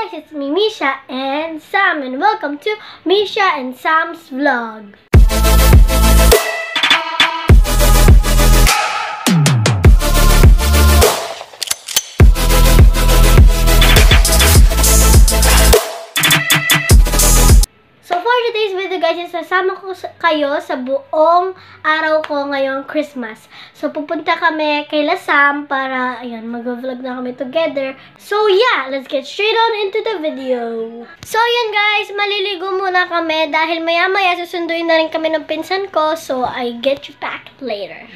guys, it's me, Misha and Sam, and welcome to Misha and Sam's vlog. So for today's video guys, sasama ko kayo sa buong araw ko ngayong Christmas. So pupunta kami kay Sam para ayun, mag-vlog na kami together. So yeah, let's get straight on into the video. So yun guys, maliligo muna kami dahil maya-maya susunduin na rin kami ng pinsan ko. So I get you back later.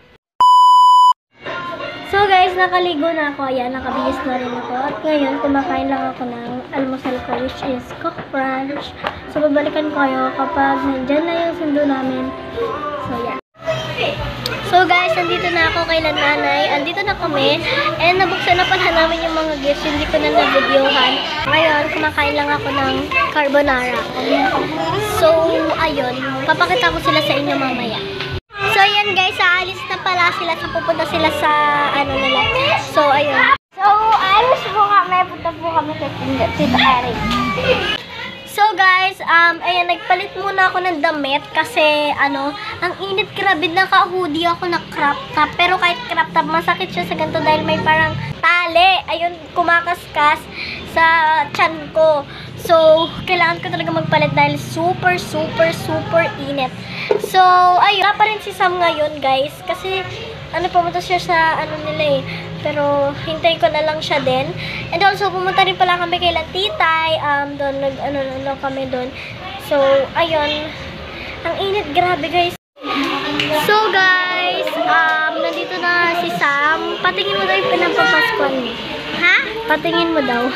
So guys, nakaligo na ako. Ayan, nakabihis na rin ako. At ngayon, kumakain lang ako ng almusal ko, which is cook brunch. So babalikan ko kayo kapag nandyan na yung sundo namin. So yeah. So guys, andito na ako kay nanay. Andito na kami. And nabuksan na pala namin yung mga gifts. Hindi ko na na-videohan. Ngayon, kumakain lang ako ng carbonara. So, ayun. Papakita ko sila sa inyo mamaya. So, ayan guys, aalis na pala sila. So, pupunta sila sa, ano nila. So, ayun. So, aalis po kami. Punta po kami sa Tita Erin. So, guys, ayan, nagpalit muna ako ng damit kasi, ano, ang init, grabe, naka-hoodie ako na crop top. Pero kahit crop top, masakit siya sa ganito dahil may parang tali. Ayun, kumakaskas sa tiyan ko. So, kailangan ko talaga magpalit dahil super init. So, ayun, wala pa rin si Sam ngayon, guys. Kasi, ano, pumunta siya sa, ano nila eh. Pero, hintay ko na lang siya din. And also, pumunta rin pala kami kay Titay. Doon, ano kami doon. So, ayun. Ang init, grabe, guys. So, guys, nandito na si Sam. Patingin mo daw yung pinapapaskuhan mo. Ha? Patingin mo daw.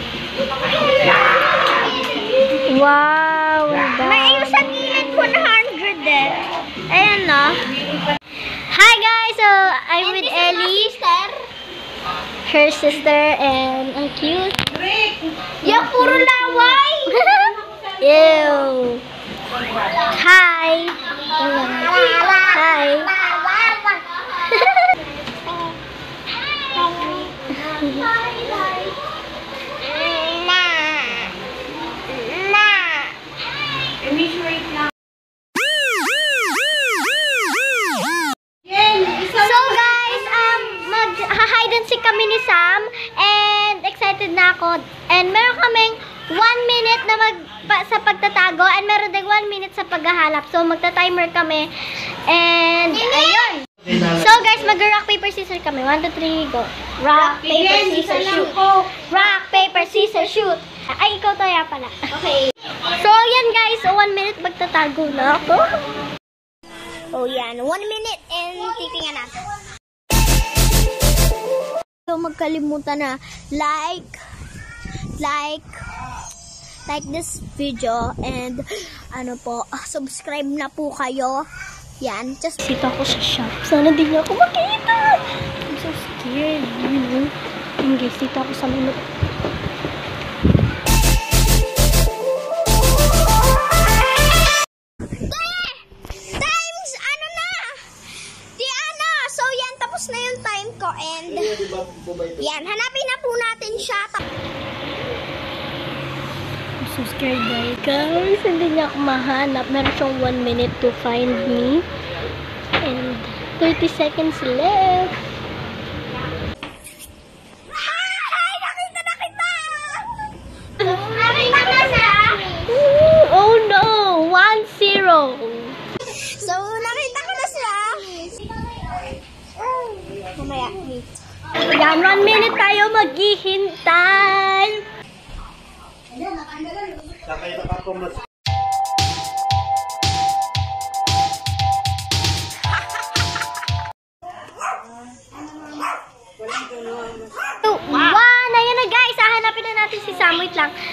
Wow! May yung sa gilid 100 eh. Ayan na. Hi guys! So, I'm with Ellie. Her sister. And ang cute. Yeah, puro laway! Ew! Hi! Hi! Kami ni Sam and excited na ako and meron kaming 1 minute na sa pagtatago and meron din 1 minute sa paghahalap, so magta-timer kami and ayun. So guys, mag-rock, paper, scissors kami. 1, 2, 3, go. Rock, paper, scissors, shoot. Rock, paper, scissors, shoot. Ay, ikaw tayo pala. Okay. So yan guys, 1 minute magtatago na ako. Oh yan, 1 minute and titingnan natin. So, magkalimutan na like this video and ano po, subscribe na po kayo. Yan, just dito ako sa shop. Sana di niya ako makita. I'm so scared, you know. And guys, dito ako sa minute. Na yung time ko and yan, hanapin na po natin siya. I'm so scared guys, hindi niya ako mahanap. Meron siyang 1 minute to find me and 30 seconds left. Hi! Nakita na kita! Nakita na siya! Oh no! 1-0. So, nakita ko na siya. Mamaya, wait. Yan, 1 minute tayo maghihintay. One! Ayan na guys, hahanapin na natin si Sam. Wait lang.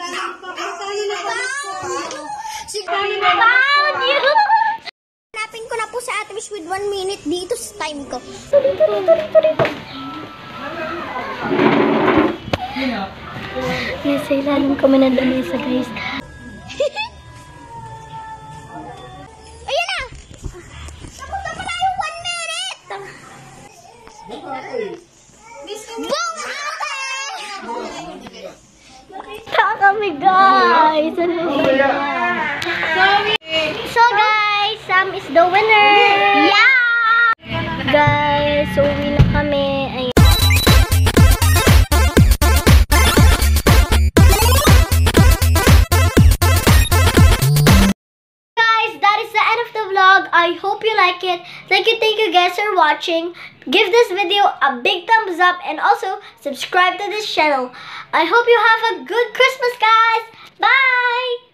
Found you! Hanapin ko na po sa Ate Mish with 1 minute dito sa time ko. Dito. Nasa ilalim kami ng lamesa, guys. Ayan na! Tapos na pala yung 1 minute! Boom! Ate! Kami guys! Ano ba yan? So guys, Sam is the winner! Yeah! Guys, uwi na kami. Ayun. Guys, that is the end of the vlog. I hope you like it. Thank you guys for watching. Give this video a big thumbs up and also subscribe to this channel. I hope you have a good Christmas, guys. Bye!